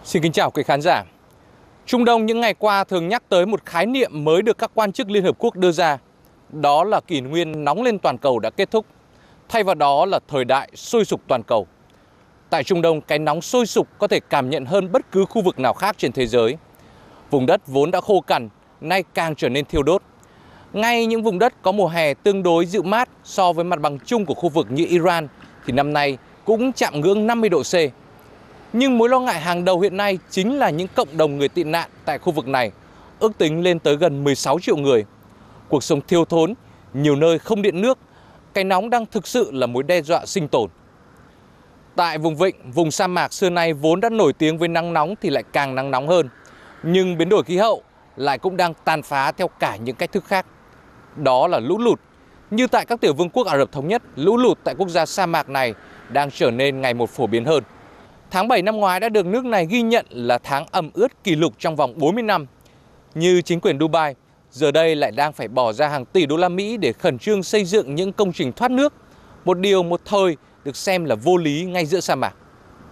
Xin kính chào quý khán giả. Trung Đông những ngày qua thường nhắc tới một khái niệm mới được các quan chức Liên Hợp Quốc đưa ra. Đó là kỷ nguyên nóng lên toàn cầu đã kết thúc. Thay vào đó là thời đại sôi sục toàn cầu. Tại Trung Đông, cái nóng sôi sục có thể cảm nhận hơn bất cứ khu vực nào khác trên thế giới. Vùng đất vốn đã khô cằn, nay càng trở nên thiêu đốt. Ngay những vùng đất có mùa hè tương đối dịu mát so với mặt bằng chung của khu vực như Iran thì năm nay cũng chạm ngưỡng 50 độ C. Nhưng mối lo ngại hàng đầu hiện nay chính là những cộng đồng người tị nạn tại khu vực này, ước tính lên tới gần 16 triệu người. Cuộc sống thiếu thốn, nhiều nơi không điện nước, cái nóng đang thực sự là mối đe dọa sinh tồn. Tại vùng vịnh, vùng sa mạc xưa nay vốn đã nổi tiếng với nắng nóng thì lại càng nắng nóng hơn. Nhưng biến đổi khí hậu lại cũng đang tàn phá theo cả những cách thức khác. Đó là lũ lụt. Như tại các tiểu vương quốc Ả Rập Thống Nhất, lũ lụt tại quốc gia sa mạc này đang trở nên ngày một phổ biến hơn. Tháng 7 năm ngoái đã được nước này ghi nhận là tháng ẩm ướt kỷ lục trong vòng 40 năm. Như chính quyền Dubai, giờ đây lại đang phải bỏ ra hàng tỷ đô la Mỹ để khẩn trương xây dựng những công trình thoát nước, một điều một thời được xem là vô lý ngay giữa sa mạc.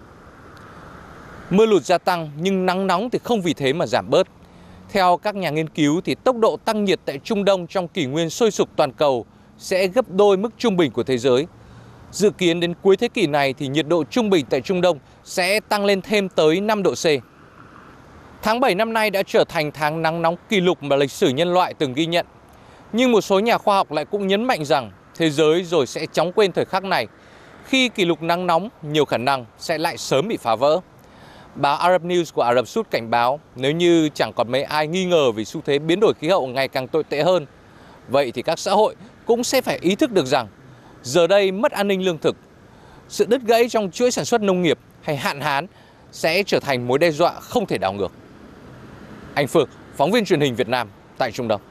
Mưa lụt gia tăng nhưng nắng nóng thì không vì thế mà giảm bớt. Theo các nhà nghiên cứu thì tốc độ tăng nhiệt tại Trung Đông trong kỷ nguyên sôi sục toàn cầu sẽ gấp đôi mức trung bình của thế giới. Dự kiến đến cuối thế kỷ này thì nhiệt độ trung bình tại Trung Đông sẽ tăng lên thêm tới 5 độ C. Tháng 7 năm nay đã trở thành tháng nắng nóng kỷ lục mà lịch sử nhân loại từng ghi nhận. Nhưng một số nhà khoa học lại cũng nhấn mạnh rằng thế giới rồi sẽ chóng quên thời khắc này, khi kỷ lục nắng nóng nhiều khả năng sẽ lại sớm bị phá vỡ. Báo Arab News của Ả Rập Xê Út cảnh báo nếu như chẳng còn mấy ai nghi ngờ về xu thế biến đổi khí hậu ngày càng tồi tệ hơn, vậy thì các xã hội cũng sẽ phải ý thức được rằng giờ đây mất an ninh lương thực, sự đứt gãy trong chuỗi sản xuất nông nghiệp hay hạn hán sẽ trở thành mối đe dọa không thể đảo ngược. Anh Phước, phóng viên truyền hình Việt Nam tại Trung Đông.